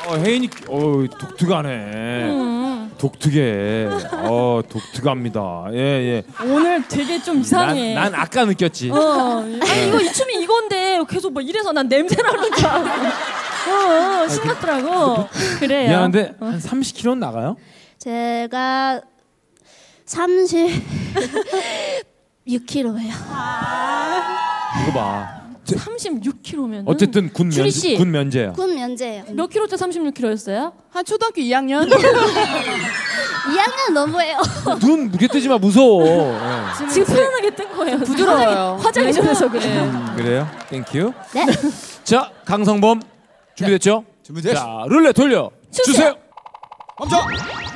혜인이 독특하네. 독특해. 독특합니다. 예. 오늘 되게 좀 이상해. 난 아까 느꼈지. 아니 이 춤이 이건데 계속 뭐 이래서 난 냄새 나는 줄 알고. 신났더라고. 그래요. 미안한데 한 30kg는 나가요? 제가 36kg예요. 이거 봐. 36kg면 어쨌든 군 면제야. 군 면제예요. 몇 킬로 때 36kg였어요? 한 초등학교 2학년? 2학년 너무해요. 눈 무게 뜨지 마, 무서워. 지금 편안하게 뜬 거예요. 부드러워요. 화장이 좀 해서 그래. 그래요? 땡큐. 네. 자, 강성범 준비됐죠? 준비됐어. 자, 룰렛 돌려 주세요. 멈춰.